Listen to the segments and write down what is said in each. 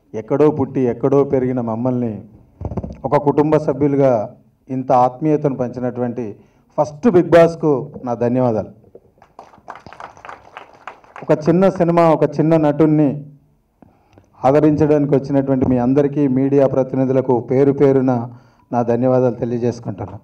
ఎక్కడో పుట్టి ఎక్కడో పెరిగిన మమ్మల్ని ఒక కుటుంబ సభ్యులుగా ఇంత ఆత్మీయతను పంచినటువంటి ఫస్ట్ బిగ్ బాస్కు నా ధన్యవాదాలు. ఒక చిన్న సినిమా, ఒక చిన్న నటుణ్ణి ఆదరించడానికి వచ్చినటువంటి మీ అందరికీ, మీడియా ప్రతినిధులకు పేరు పేరున నా ధన్యవాదాలు తెలియజేసుకుంటున్నాను.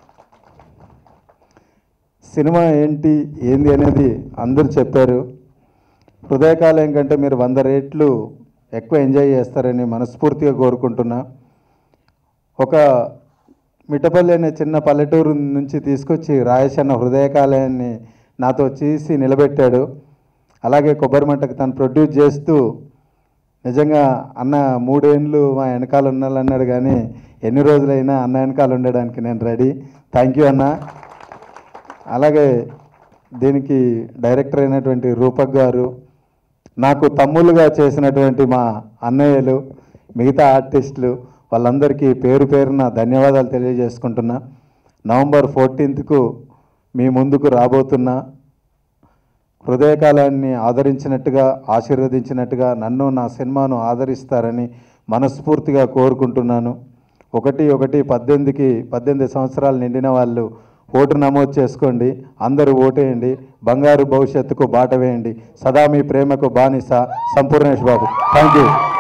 సినిమా ఏంది అనేది అందరూ చెప్పారు. హృదయకాలయం కంటే మీరు 100 రెట్లు ఎక్కువ ఎంజాయ్ చేస్తారని మనస్ఫూర్తిగా కోరుకుంటున్నా. ఒక మిఠపల్లి అనే చిన్న పల్లెటూరు నుంచి తీసుకొచ్చి రాయేష్ అన్న హృదయకాలయాన్ని నాతో చేసి నిలబెట్టాడు. అలాగే కొబ్బరిమంటకు తను ప్రొడ్యూస్ చేస్తూ నిజంగా అన్న 3 ఏళ్ళు మా వెనకాల ఉండాలన్నాడు, కానీ ఎన్ని రోజులైనా అన్న వెనకాల ఉండడానికి నేను రెడీ. థ్యాంక్ యూ అన్న. అలాగే దీనికి డైరెక్టర్ అయినటువంటి రూపక్ గారు, నాకు తమ్ముళ్ళుగా చేసినటువంటి మా అన్నయ్యలు, మిగతా ఆర్టిస్టులు, వాళ్ళందరికీ పేరు పేరున ధన్యవాదాలు తెలియజేసుకుంటున్నా. నవంబర్ 14కు మీ ముందుకు రాబోతున్నా. హృదయకాలాన్ని ఆదరించినట్టుగా, ఆశీర్వదించినట్టుగా నన్ను, నా సినిమాను ఆదరిస్తారని మనస్ఫూర్తిగా కోరుకుంటున్నాను. 1/1/18 సంవత్సరాలు నిండిన వాళ్ళు ఓటు నమోదు చేసుకోండి. అందరూ ఓటేయండి. బంగారు భవిష్యత్తుకు బాట వేయండి. సదా మీ ప్రేమకు బానిస సంపూర్ణేష్ బాబు. Thank you.